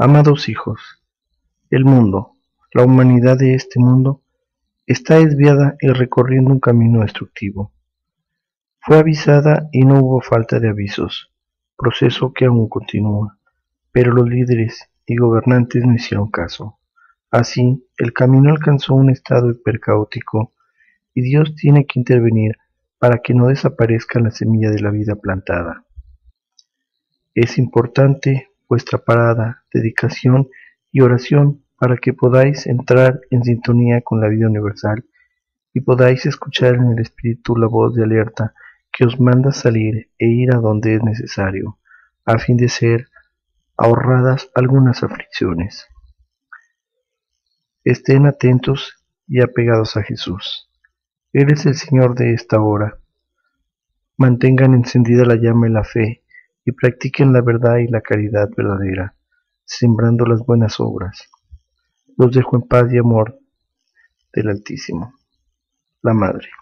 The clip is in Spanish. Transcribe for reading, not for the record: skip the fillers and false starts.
Amados hijos, el mundo, la humanidad de este mundo, está desviada y recorriendo un camino destructivo. Fue avisada y no hubo falta de avisos, proceso que aún continúa, pero los líderes y gobernantes no hicieron caso. Así, el camino alcanzó un estado hipercaótico y Dios tiene que intervenir para que no desaparezca la semilla de la vida plantada. Es importante vuestra parada, dedicación y oración para que podáis entrar en sintonía con la vida universal y podáis escuchar en el Espíritu la voz de alerta que os manda salir e ir a donde es necesario, a fin de ser ahorradas algunas aflicciones. Estén atentos y apegados a Jesús. Él es el Señor de esta hora. Mantengan encendida la llama de la fe y practiquen la verdad y la caridad verdadera, sembrando las buenas obras. Los dejo en paz y amor del Altísimo, la Madre.